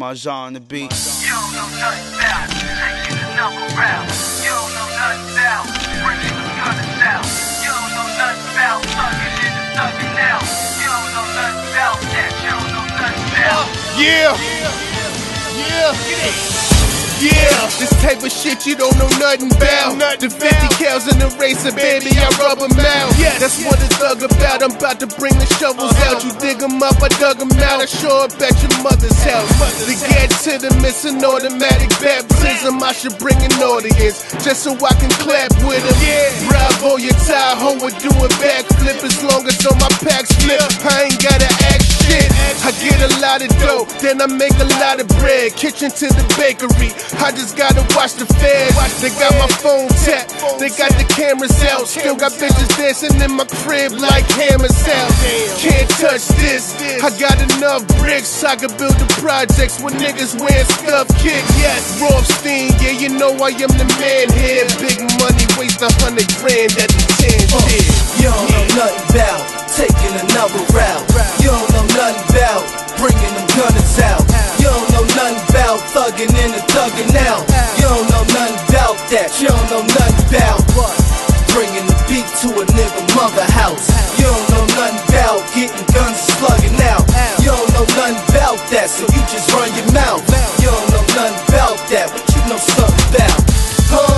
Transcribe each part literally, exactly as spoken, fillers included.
Masar on the beat. You don't know nothing about taking the number round. You don't know nothing about bringing the gunners out. You don't know nothing about thugging in the thugging out. You don't know nothing about that. You don't know nothing about. Yeah, yeah, yeah. This type of shit you don't know nothing about. The fifty cals in the racer, baby, I rub them out. That's what it's thug about. I'm about to bring the shovels out. You dig them up, I dug them out. I show up at your mother's house. To get to the missing automatic baptism, I should bring an audience just so I can clap with them. Bravo, your Tahoe would do a backflip as long as on my packs flip. I ain't gotta act shit. I get a lot of dough, then I make a lot of bread. Kitchen to the bakery, I just gotta watch the feds. They got my phone tapped, they got the cameras out. Still got bitches dancing in my crib like hammers out. Can't touch this, I got enough bricks. I can build the projects with niggas wearing scuff kicks. Yes, Rothstein, yeah, you know I am the man here. Big money, waste a hundred grand at the ten shit. You don't know nothing about taking another route. You don't know nothing about bringing them gunners out. You don't know nothing about thugging in and thugging out. You don't know nothing about that. You don't know nothing about what? Bringing the beat to a nigga mother house. You don't know nothing about getting guns and slugging out. You don't know nothing about that, so you just run your mouth. You don't know nothing about that, but you know something about, huh?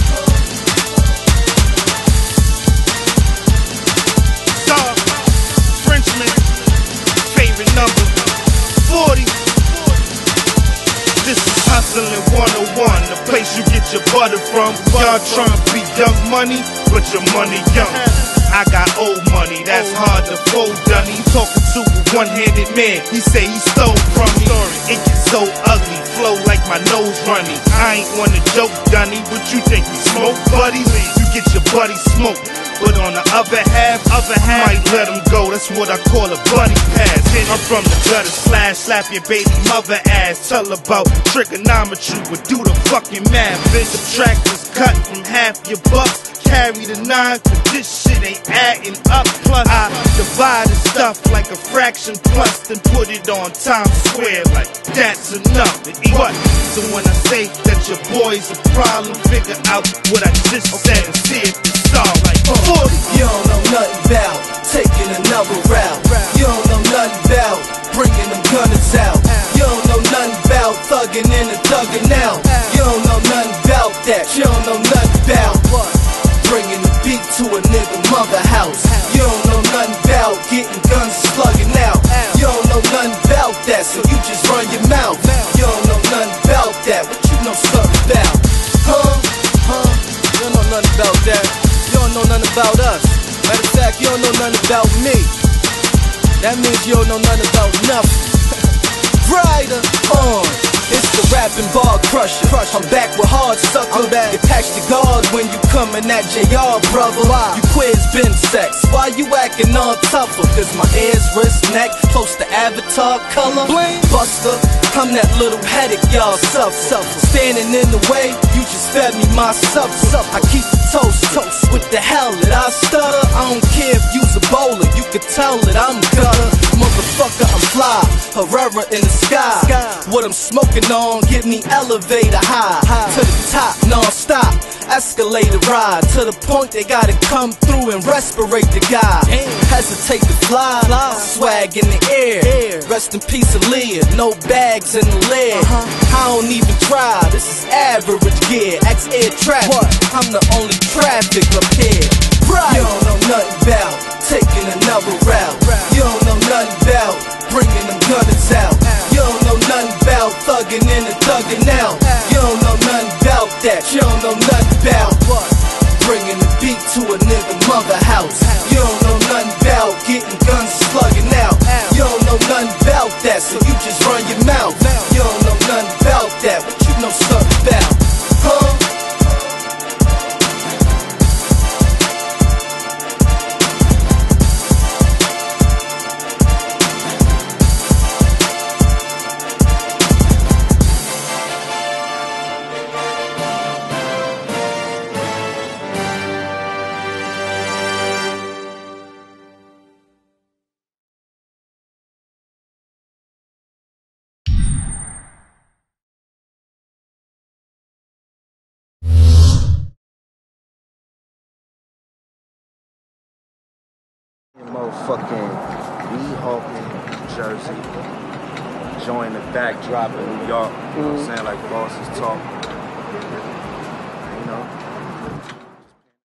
Hustling one oh one, the place you get your butter from. Y'all trying to be young money, but your money young. I got old money, that's hard to fold, Dunny. Talking to a one-handed man, he say he stole from me. It gets so ugly, flow like my nose runny. I ain't wanna joke, Dunny, but you think you smoke, buddy? You get your buddy smoked, but on the other half, other half, might let him go. That's what I call a buddy pass. I'm from the gutter slash, slap your baby mother ass. Tell about trigonometry, but do the fucking math, bitch. Subtract is cut from half your bucks. Carry the nine, cause this shit ain't adding up. Plus, I divide the stuff like a fraction plus, then put it on Times Square like that's enough. What? So when I say that your boy's a problem, figure out what I just said and see if it's all like forty. You don't know nothing about taking another route. You don't know nothing about bringing them gunners out. You don't know nothing about thugging in and thugging out. You don't know nothing about that. You don't know nothing about what? Bringing the beat to a nigga mother house. You don't know nothing about getting guns and slugging out. You don't know nothing about that, so you just run your mouth. You don't know nothing about that, but you know something about, huh? Huh? You don't know nothing about that. You don't know nothing about us. Matter of fact, you don't know nothing about me. That means you don't know nothing about nothing. Rider on. It's the rapping bar crusher. I'm back with hard sucker. You patch the guard when you coming at J R, brother. Why? You quiz been sex. Why you acting all tougher? Cause my ears, wrist, neck, close to avatar color. Bling. Buster, I'm that little headache y'all suffer. Standing in the way, you just fed me my supper. I keep the toast, toast. What the hell did I stutter? I don't care if you's a bowler, you could tell that I'm gutter. Motherfucker, I'm fly, Herrera in the sky. What I'm smoking on, get me elevator high, to the top, non-stop, escalator ride, to the point they gotta come through and respirate the guy. Hesitate to fly, swag in the air. Rest in peace, Aaliyah, no bags in the lid. I don't even try, this is average gear. Ex-air trap, I'm the only traffic up here. You don't know nothing about taking another route. You don't know nothing about bringing them gunners out. You don't know nothing about thugging in and thugging out. You don't know nothing about that. You don't know nothing about what? Bringing the beat to a nigga mother house. You don't know nothing about getting guns and slugging out. You don't know nothing about that, so you just run your mouth. You don't know nothing about that, but you know something about, huh? Motherfucking Weehawken, Jersey, enjoying the backdrop in New York, you know what I'm saying, like bosses talk.